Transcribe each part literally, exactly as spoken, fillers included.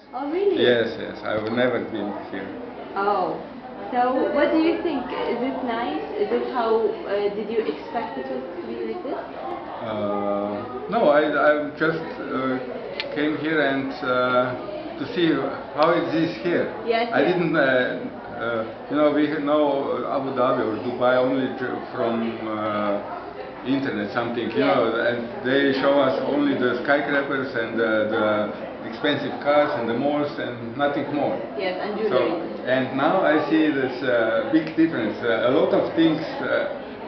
Oh, really? Yes, yes. I've never been here. Oh. So, what do you think? Is it nice? Is it how, uh, did you expect it was to be like this? Uh, no, I, I just uh, came here and uh, to see how it is here. Yes, I yes. didn't, uh, uh, you know, we know Abu Dhabi or Dubai only ju- from uh, internet, something, you Yes. know, and they show us only the skyscrapers and the, the expensive cars and the malls and nothing more. Yes, and So, jewelry. and now I see this uh, big difference. Uh, a lot of things uh,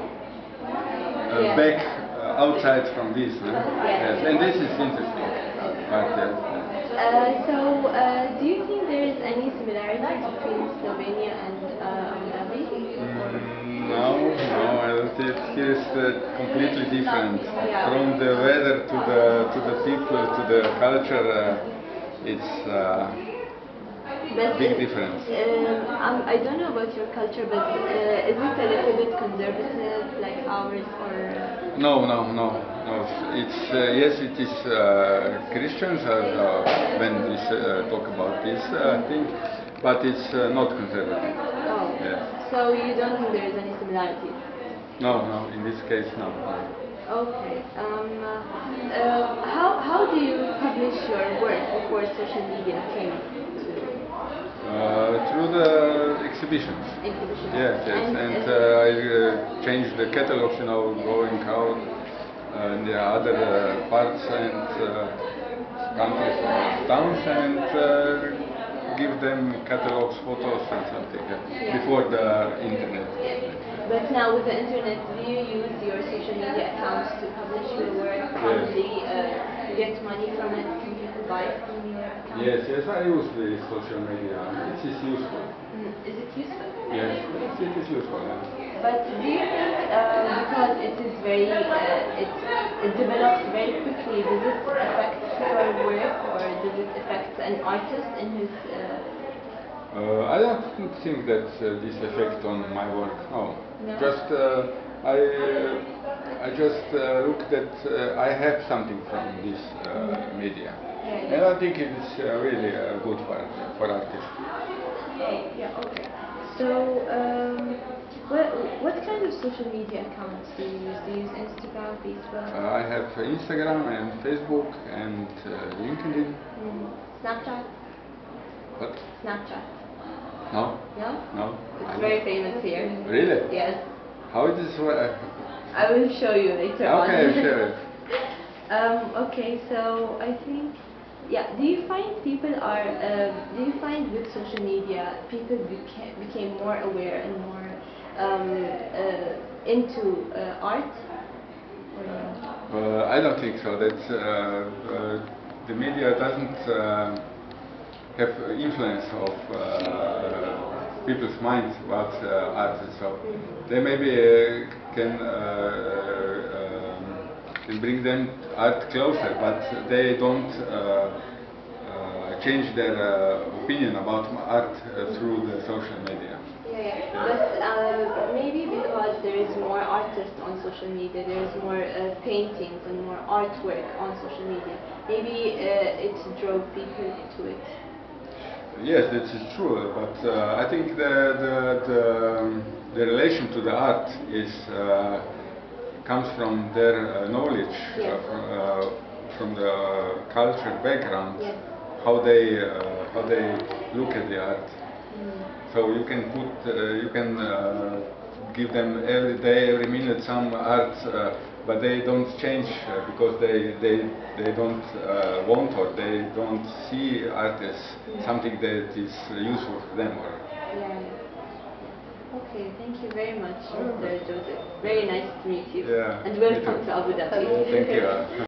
uh, Yes. back uh, outside from this. No? Yes. Yes, and this is interesting. But, uh, Uh, so, uh, do you think there is any similarities between Slovenia and uh, Abu Dhabi? mm, no, no, I don't think here is uh, completely different. Yeah. From the weather to the to the people to the culture, uh, it's uh, But big is- difference. Um, um, I don't know about your culture, but uh, is it a little bit conservative like ours, or? Uh, No, no, no, no. It's uh, yes, it is uh, Christians uh, uh, when we uh, talk about this uh, thing, but it's uh, not conservative. oh. Yes. So you don't think there is any similarities? No, no. In this case, no. no. Okay. Um, uh, uh, how how do you publish your work before social media came to Uh, through the exhibitions. exhibition? Yes, yes, And, and uh, uh, I uh, changed the catalogs, you know, going out uh, in the other uh, parts and uh, countries or towns and uh, give them catalogs, photos and something uh, Yeah. before the internet. But now with the internet, do you use your social media accounts to publish your work? Probably uh, get money from it. Some people buy from your account. Yes, yes, I use the social media. It is useful. Mm, is it useful? Yes, it is useful. Yeah. But do you think uh, because it is very, uh, it, it develops very quickly, does it affect your work, or does it affect an artist in his? Uh, Uh, I don't think that uh, this effect on my work. No, No? just uh, I uh, I just uh, look that uh, I have something from this uh, media, Yeah, and I think it is uh, really uh, good for for artists. yeah, okay. So, um, what, what kind of social media accounts do you use? Do you use Instagram, Facebook? Uh, I have Instagram and Facebook and uh, LinkedIn. Mm. Snapchat? What? Snapchat. No, No? no. It's I very don't. famous here. Really? Yes. How it is? Uh, I will show you later on. okay, sure. um, okay, so I think, yeah. Do you find people are? Uh, do you find with social media people beca- became more aware and more um, uh, into uh, art? Or no? Uh, I don't think so. That uh, uh, the media doesn't uh, have influence of uh, people's minds about uh, art. So they maybe uh, can uh, um, can bring them art closer, but they don't uh, uh, change their uh, opinion about art uh, through the social media. Yeah, yeah. But uh, maybe because there is more artists on social media, there is more uh, paintings and more artwork on social media. Maybe uh, it drove people to it. Yes, this is true, but uh, I think the the, the um, the relation to the art is uh, comes from their uh, knowledge, Yes. uh, from, uh, from the culture background, Yes. how they uh, how they look at the art. Mm. So you can put, uh, you can uh, give them every day, every minute some art, uh, but they don't change uh, because they they they don't uh, want or they don't see art as something that is useful for them. Or Yeah, yeah. Okay, thank you very much, Mister Joseph. Very nice to meet you. yeah, And me welcome too. to Abu Dhabi. Yeah, thank you.